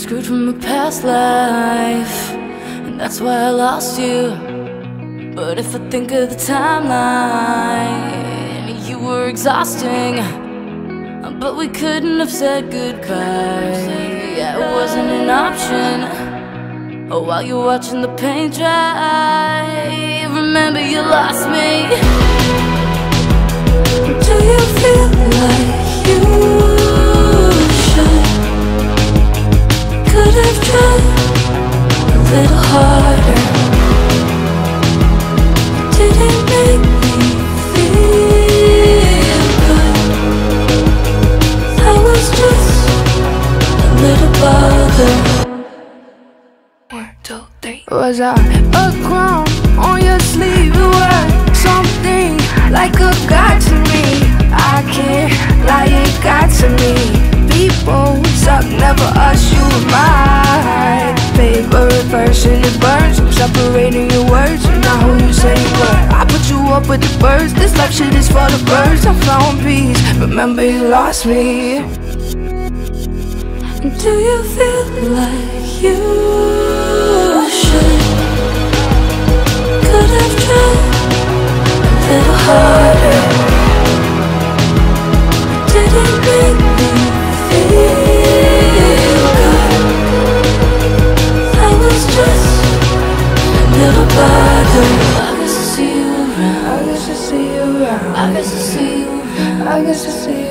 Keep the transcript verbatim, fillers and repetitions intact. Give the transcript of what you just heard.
screwed from a past life, and that's why I lost you. But if I think of the timeline, you were exhausting, but we couldn't have said goodbye. Yeah, it wasn't an option. Oh, while you're watching the paint dry, remember you lost me. Do you feel like you should? Could have tried a little harder. Didn't make me feel good. I was just a little bothered. One, two, three. Was I a crown on your sleeve? You were something like a god to me. I can't lie, it got to me. People suck, never us, you were my favorite person. It burns, I'm separating your words. You're not who you say you were. I put you up with the birds. This life shit is for the birds. I found peace, remember you lost me. Do you feel like you should? Could have tried a little harder. Didn't make me feel good. I was just a little bothered. I guess I see you around. I guess I see you around. I guess I see you around. I guess I see you